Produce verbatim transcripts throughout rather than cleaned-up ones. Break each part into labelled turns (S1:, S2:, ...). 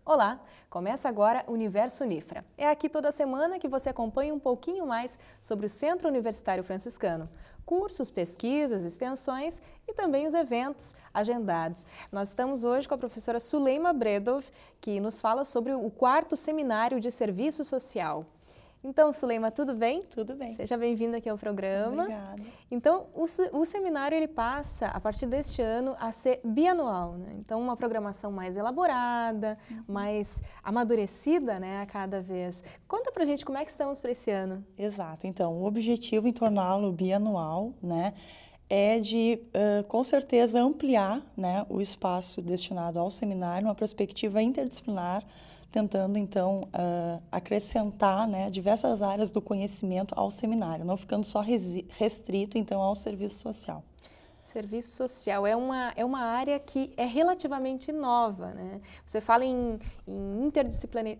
S1: Olá, começa agora o Universo Unifra. É aqui toda semana que você acompanha um pouquinho mais sobre o Centro Universitário Franciscano. Cursos, pesquisas, extensões e também os eventos agendados. Nós estamos hoje com a professora Suleima Bredov, que nos fala sobre o quarto Seminário de Serviço Social. Então, Suleima, tudo bem?
S2: Tudo bem.
S1: Seja bem-vinda aqui ao programa.
S2: Obrigada.
S1: Então, o, o seminário ele passa, a partir deste ano, a ser bianual, né? Então, uma programação mais elaborada, uhum. mais amadurecida, né, a cada vez. Conta pra gente como é que estamos para esse ano.
S2: Exato. Então, o objetivo em torná-lo bianual, né, é de, uh, com certeza, ampliar, né, o espaço destinado ao seminário, uma perspectiva interdisciplinar, tentando, então, uh, acrescentar, né, diversas áreas do conhecimento ao seminário, não ficando só restrito, então, ao serviço social.
S1: Serviço social é uma, é uma área que é relativamente nova, né? Você fala em, em interdisciplinar,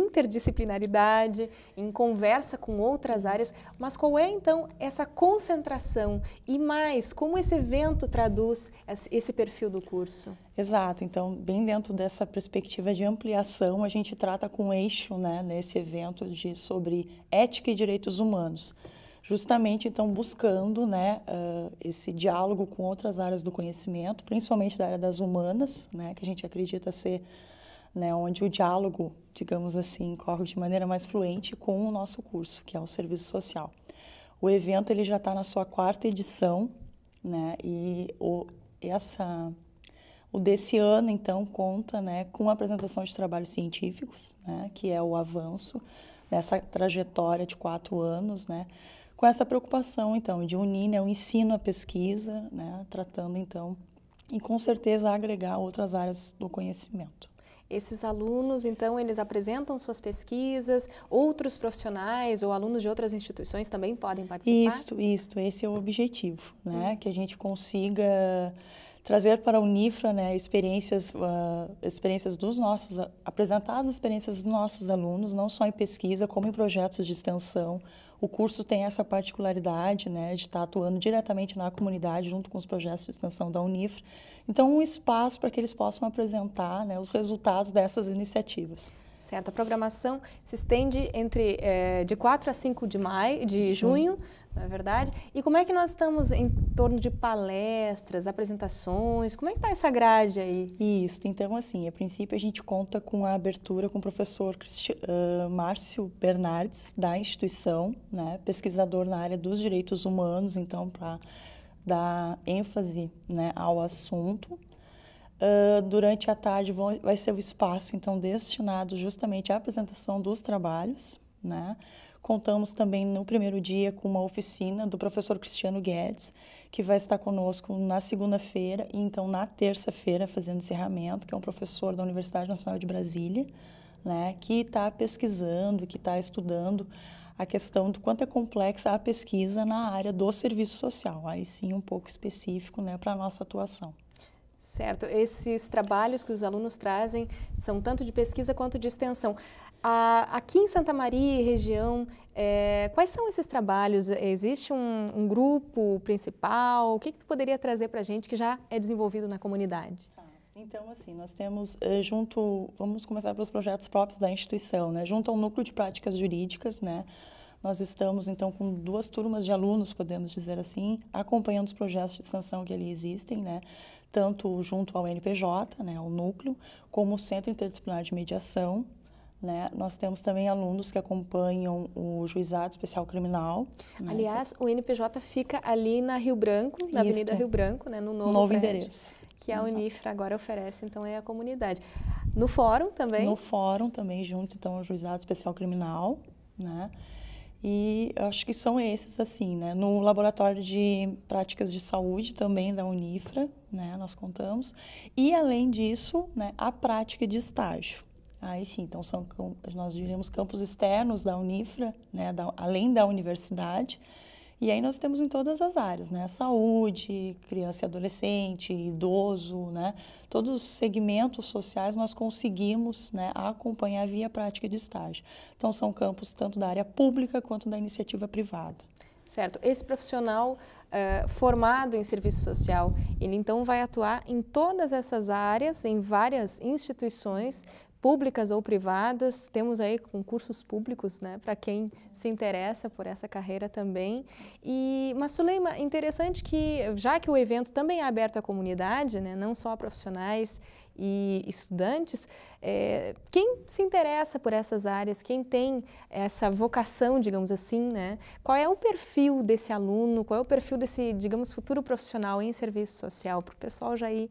S1: interdisciplinaridade, em conversa com outras áreas, mas qual é, então, essa concentração? E mais, como esse evento traduz esse perfil do curso?
S2: Exato. Então, bem dentro dessa perspectiva de ampliação, a gente trata com eixo, né, nesse evento de, sobre ética e direitos humanos. Justamente, então, buscando, né, uh, esse diálogo com outras áreas do conhecimento, principalmente da área das humanas, né, que a gente acredita ser, né, onde o diálogo, digamos assim, corre de maneira mais fluente com o nosso curso, que é o Serviço Social. O evento ele já está na sua quarta edição, né, e o, essa, o desse ano, então, conta, né, com a apresentação de trabalhos científicos, né, que é o avanço dessa trajetória de quatro anos, né, com essa preocupação, então, de unir, né, o ensino à pesquisa, né, tratando, então, e com certeza agregar outras áreas do conhecimento.
S1: Esses alunos, então, eles apresentam suas pesquisas, outros profissionais ou alunos de outras instituições também podem participar?
S2: Isso, isso, esse é o objetivo, né, hum. que a gente consiga trazer para a Unifra, né, experiências, uh, experiências dos nossos, uh, apresentar as experiências dos nossos alunos, não só em pesquisa, como em projetos de extensão. O curso tem essa particularidade, né, de estar atuando diretamente na comunidade, junto com os projetos de extensão da Unifra. Então, um espaço para que eles possam apresentar, né, os resultados dessas iniciativas.
S1: Certo. A programação se estende entre é, de quatro a cinco de maio, de junho, junho, não é verdade? E como é que nós estamos em torno de palestras, apresentações? Como é que está essa grade aí?
S2: Isso. Então, assim, a princípio a gente conta com a abertura com o professor Cristi uh, Márcio Bernardes, da instituição, né, pesquisador na área dos direitos humanos, então, para dar ênfase, né, ao assunto. Uh, durante a tarde vão, vai ser o espaço, então, destinado justamente à apresentação dos trabalhos, né? Contamos também no primeiro dia com uma oficina do professor Cristiano Guedes, que vai estar conosco na segunda-feira e, então, na terça-feira, fazendo encerramento, que é um professor da Universidade Nacional de Brasília, né? Que está pesquisando, que está estudando a questão do quanto é complexa a pesquisa na área do serviço social, aí sim um pouco específico, né, para a nossa atuação.
S1: Certo. Esses trabalhos que os alunos trazem são tanto de pesquisa quanto de extensão. A, aqui em Santa Maria e região, é, quais são esses trabalhos? Existe um, um grupo principal? O que, que tu poderia trazer para a gente que já é desenvolvido na comunidade?
S2: Tá. Então, assim, nós temos junto, vamos começar pelos projetos próprios da instituição, né? Junto ao Núcleo de Práticas Jurídicas, né? Nós estamos, então, com duas turmas de alunos, podemos dizer assim, acompanhando os projetos de extensão que ali existem, né? Tanto junto ao N P J, né, o núcleo, como o Centro Interdisciplinar de Mediação, né? Nós temos também alunos que acompanham o Juizado Especial Criminal.
S1: Né? Aliás, o N P J fica ali na Rio Branco, na Isso. Avenida Rio Branco, né, no novo,
S2: novo
S1: prédio,
S2: endereço.
S1: Que a Unifra agora oferece, então, é a comunidade. No fórum também?
S2: No fórum também, junto, então, ao Juizado Especial Criminal, né? E eu acho que são esses, assim, né? No Laboratório de Práticas de Saúde também da Unifra, né? Nós contamos. E, além disso, né, a prática de estágio. Aí sim, então são, nós diríamos, campos externos da Unifra, né? Da, além da universidade. E aí nós temos em todas as áreas, né? Saúde, criança e adolescente, idoso, né? Todos os segmentos sociais nós conseguimos, né, acompanhar via prática de estágio. Então são campos tanto da área pública quanto da iniciativa privada.
S1: Certo. Esse profissional uh, formado em serviço social, ele então vai atuar em todas essas áreas, em várias instituições, públicas ou privadas, temos aí concursos públicos, né, para quem se interessa por essa carreira também. E, mas, Suleima, interessante que, já que o evento também é aberto à comunidade, né, não só a profissionais e estudantes, é, quem se interessa por essas áreas, quem tem essa vocação, digamos assim, né, qual é o perfil desse aluno, qual é o perfil desse, digamos, futuro profissional em serviço social, para o pessoal já ir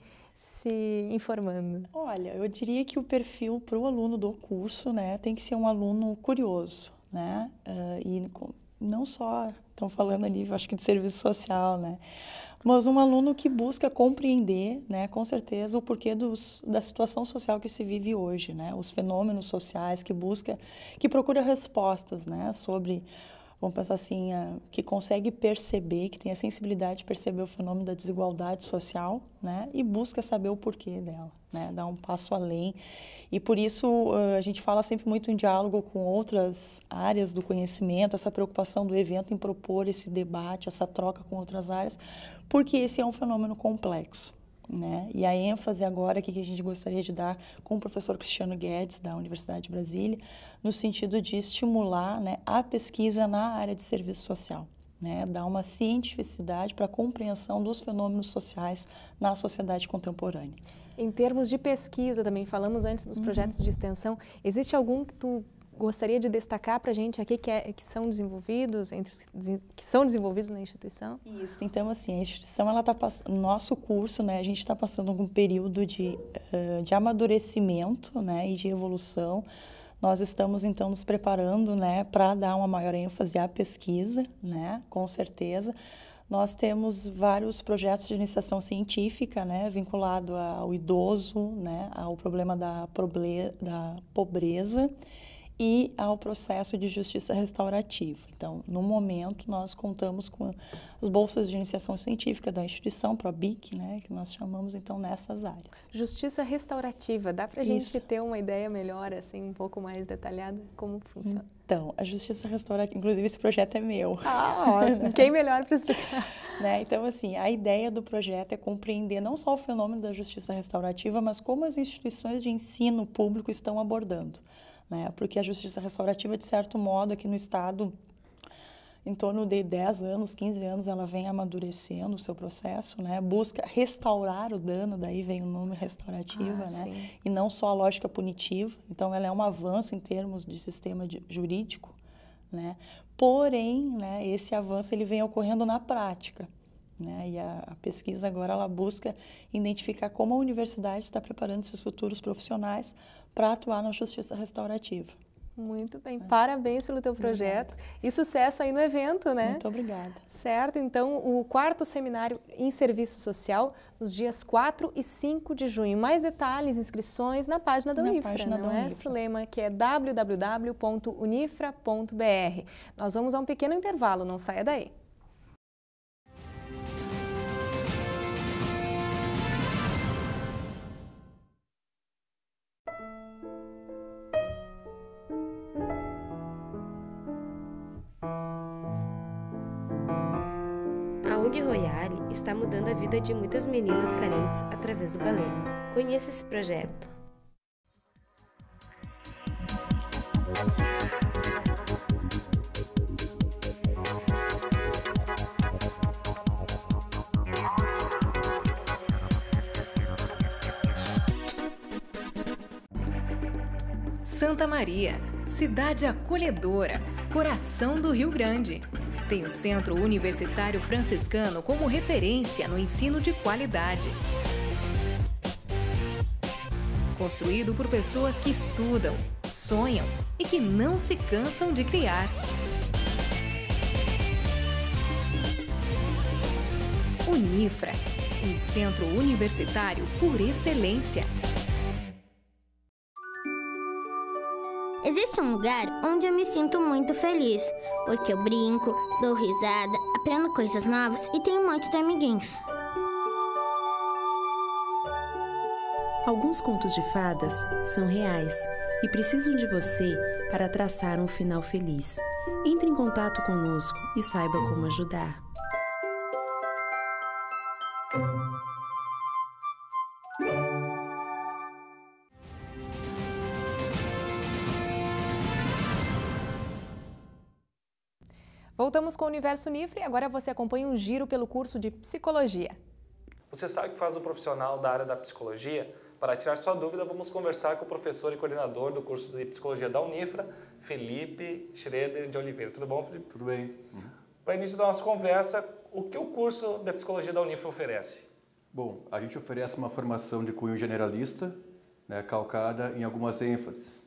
S1: se informando?
S2: Olha, eu diria que o perfil para o aluno do curso, né, tem que ser um aluno curioso, né, uh, e não só, estão falando ali, acho que de serviço social, né, mas um aluno que busca compreender, né, com certeza, o porquê dos, da situação social que se vive hoje, né, os fenômenos sociais, que busca, que procura respostas, né, sobre, vamos pensar assim, uh, que consegue perceber, que tem a sensibilidade de perceber o fenômeno da desigualdade social, né, e busca saber o porquê dela, né, dar um passo além. E por isso uh, a gente fala sempre muito em diálogo com outras áreas do conhecimento, essa preocupação do evento em propor esse debate, essa troca com outras áreas, porque esse é um fenômeno complexo. Né? E a ênfase agora que a gente gostaria de dar com o professor Cristiano Guedes, da Universidade de Brasília, no sentido de estimular, né, a pesquisa na área de serviço social, né? Dar uma cientificidade para a compreensão dos fenômenos sociais na sociedade contemporânea.
S1: Em termos de pesquisa também, falamos antes dos projetos uhum. de extensão, existe algum que tu gostaria de destacar para a gente aqui que, é, que são desenvolvidos entre que são desenvolvidos na instituição?
S2: Isso. Então, assim, a instituição, ela tá passando, nosso curso, né, a gente está passando um período de, uh, de amadurecimento, né, e de evolução. Nós estamos, então, nos preparando, né, para dar uma maior ênfase à pesquisa, né, com certeza. Nós temos vários projetos de iniciação científica, né, vinculado ao idoso, né, ao problema da, proble da pobreza e ao processo de justiça restaurativa. Então, no momento, nós contamos com as bolsas de iniciação científica da instituição, ProBIC, né, que nós chamamos, então, nessas áreas.
S1: Justiça restaurativa, dá para a gente ter uma ideia melhor, assim, um pouco mais detalhada, como funciona?
S2: Então, a justiça restaurativa, inclusive esse projeto é meu.
S1: Ah, ó, quem melhor para explicar?
S2: Né? Então, assim, a ideia do projeto é compreender não só o fenômeno da justiça restaurativa, mas como as instituições de ensino público estão abordando. Né? Porque a justiça restaurativa, de certo modo, aqui no Estado, em torno de dez anos, quinze anos, ela vem amadurecendo o seu processo, né? Busca restaurar o dano, daí vem o nome restaurativa, ah, né? Sim. E não só a lógica punitiva. Então, ela é um avanço em termos de sistema de, jurídico, né? Porém, né, esse avanço ele vem ocorrendo na prática. Né? E a, a pesquisa agora ela busca identificar como a universidade está preparando esses futuros profissionais para atuar na justiça restaurativa.
S1: Muito bem, é. Parabéns pelo teu projeto. Obrigada. E sucesso aí no evento, né?
S2: Muito obrigada.
S1: Certo, então o quarto seminário em serviço social nos dias quatro e cinco de junho. Mais detalhes, inscrições na página da
S2: na
S1: Unifra,
S2: página
S1: não
S2: da
S1: é,
S2: Unifra.
S1: Sulema, que é w w w ponto unifra ponto b r. Nós vamos a um pequeno intervalo, não saia daí.
S3: A O N G Royale está mudando a vida de muitas meninas carentes através do balé. Conheça esse projeto.
S4: Santa Maria, cidade acolhedora, coração do Rio Grande. Tem o Centro Universitário Franciscano como referência no ensino de qualidade. Construído por pessoas que estudam, sonham e que não se cansam de criar. Unifra, um centro universitário por excelência.
S5: Existe um lugar onde eu me sinto muito feliz, porque eu brinco, dou risada, aprendo coisas novas e tenho um monte de amiguinhos.
S6: Alguns contos de fadas são reais e precisam de você para traçar um final feliz. Entre em contato conosco e saiba como ajudar.
S1: Voltamos com o Universo Unifra e agora você acompanha um giro pelo curso de Psicologia.
S7: Você sabe o que faz um profissional da área da psicologia? Para tirar sua dúvida, vamos conversar com o professor e coordenador do curso de Psicologia da Unifra, Felipe Schroeder de Oliveira. Tudo bom, Felipe?
S8: Tudo bem. Uhum.
S7: Para início da nossa conversa, o que o curso de Psicologia da Unifra oferece?
S8: Bom, a gente oferece uma formação de cunho generalista, né, calcada em algumas ênfases,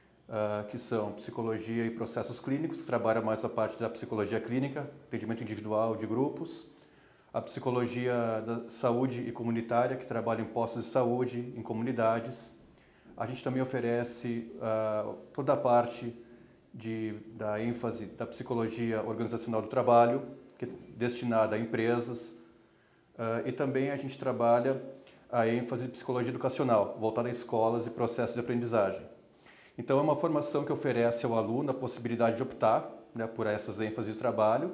S8: uh, que são psicologia e processos clínicos, que trabalha mais a parte da psicologia clínica, atendimento individual de grupos, a psicologia da saúde e comunitária, que trabalha em postos de saúde, em comunidades. A gente também oferece uh, toda a parte de, da ênfase da psicologia organizacional do trabalho, que é destinada a empresas, uh, e também a gente trabalha a ênfase de psicologia educacional, voltada a escolas e processos de aprendizagem. Então é uma formação que oferece ao aluno a possibilidade de optar, né, por essas ênfases de trabalho,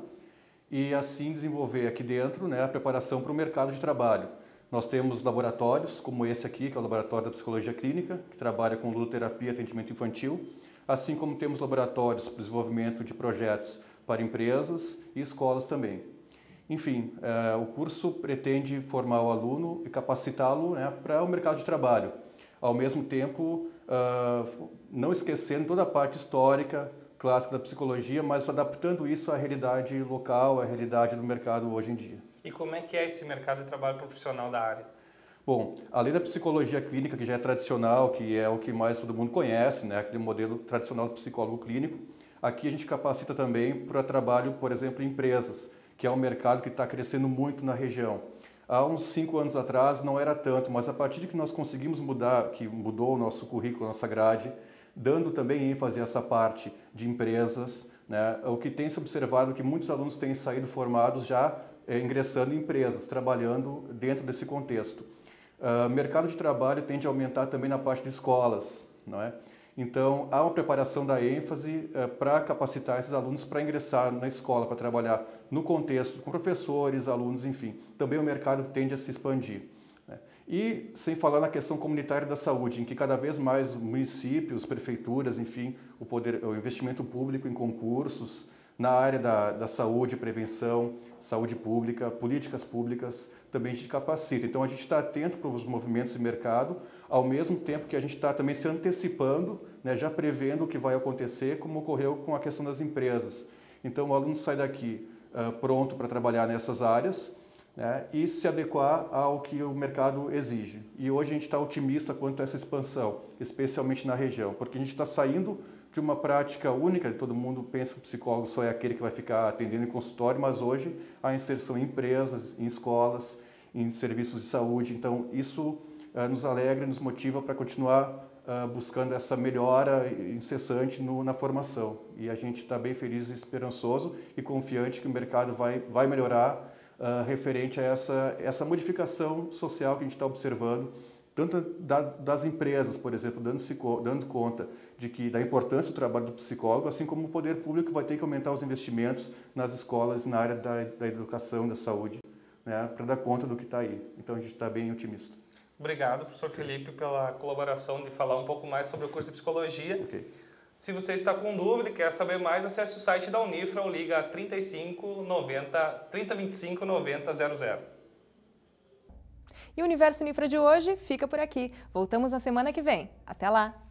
S8: e assim desenvolver aqui dentro, né, a preparação para o mercado de trabalho. Nós temos laboratórios, como esse aqui, que é o Laboratório da Psicologia Clínica, que trabalha com ludoterapia e atendimento infantil, assim como temos laboratórios para o desenvolvimento de projetos para empresas e escolas também. Enfim, eh, o curso pretende formar o aluno e capacitá-lo, né, para o mercado de trabalho, ao mesmo tempo uh, não esquecendo toda a parte histórica, clássica da psicologia, mas adaptando isso à realidade local, à realidade do mercado hoje em dia.
S7: E como é que é esse mercado de trabalho profissional da área?
S8: Bom, além da psicologia clínica, que já é tradicional, que é o que mais todo mundo conhece, né, aquele modelo tradicional do psicólogo clínico, aqui a gente capacita também para trabalho, por exemplo, em empresas, que é um mercado que está crescendo muito na região. Há uns cinco anos atrás não era tanto, mas a partir de que nós conseguimos mudar, que mudou o nosso currículo, a nossa grade, dando também ênfase a essa parte de empresas, né? O que tem se observado é que muitos alunos têm saído formados já é, ingressando em empresas, trabalhando dentro desse contexto. O uh, mercado de trabalho tende a aumentar também na parte de escolas, não é? Então, há uma preparação da ênfase uh, para capacitar esses alunos para ingressar na escola, para trabalhar no contexto com professores, alunos, enfim. Também o mercado tende a se expandir. E sem falar na questão comunitária da saúde, em que cada vez mais municípios, prefeituras, enfim, o, poder, o investimento público em concursos na área da, da saúde, prevenção, saúde pública, políticas públicas, também a gente capacita. Então a gente está atento para os movimentos de mercado, ao mesmo tempo que a gente está também se antecipando, né, já prevendo o que vai acontecer, como ocorreu com a questão das empresas. Então o aluno sai daqui uh, pronto para trabalhar nessas áreas, né, e se adequar ao que o mercado exige. E hoje a gente está otimista quanto a essa expansão, especialmente na região, porque a gente está saindo de uma prática única, todo mundo pensa que o psicólogo só é aquele que vai ficar atendendo em consultório, mas hoje há inserção em empresas, em escolas, em serviços de saúde. Então isso uh, nos alegra e nos motiva para continuar uh, buscando essa melhora incessante no, na formação. E a gente está bem feliz e esperançoso e confiante que o mercado vai, vai melhorar Uh, referente a essa, essa modificação social que a gente está observando, tanto da, das empresas, por exemplo, dando, dando conta de que, da importância do trabalho do psicólogo, assim como o poder público vai ter que aumentar os investimentos nas escolas, na área da, da educação, da saúde, né, para dar conta do que está aí. Então a gente está bem otimista.
S7: Obrigado, professor Felipe, pela colaboração de falar um pouco mais sobre o curso de Psicologia.
S8: Okay.
S7: Se você está com dúvida e quer saber mais, acesse o site da Unifra ou liga trinta e cinco, noventa, trinta, vinte e cinco, noventa, zero zero.
S1: E o Universo Unifra de hoje fica por aqui. Voltamos na semana que vem. Até lá!